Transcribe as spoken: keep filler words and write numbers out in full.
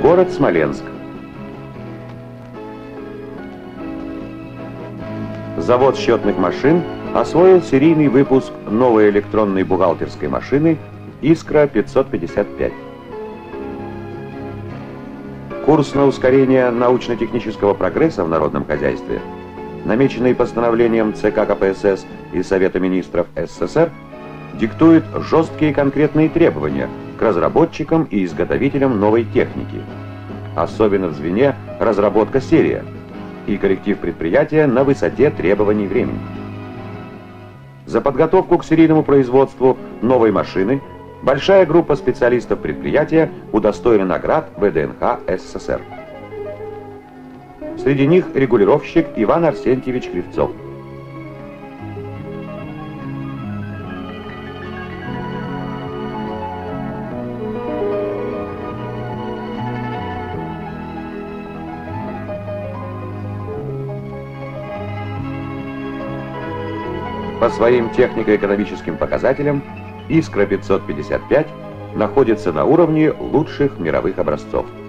Город Смоленск. Завод счетных машин освоил серийный выпуск новой электронной бухгалтерской машины «Искра пятьсот пятьдесят пять». Курс на ускорение научно-технического прогресса в народном хозяйстве, намеченный постановлением ЦК КПСС и Совета министров СССР, диктует жесткие конкретные требования к разработчикам и изготовителям новой техники, особенно в звене разработка серия, и коллектив предприятия на высоте требований времени. За подготовку к серийному производству новой машины большая группа специалистов предприятия удостоена наград ВДНХ СССР. Среди них регулировщик Иван Арсентьевич Кривцов. По своим технико-экономическим показателям «Искра пятьсот пятьдесят пять» находится на уровне лучших мировых образцов.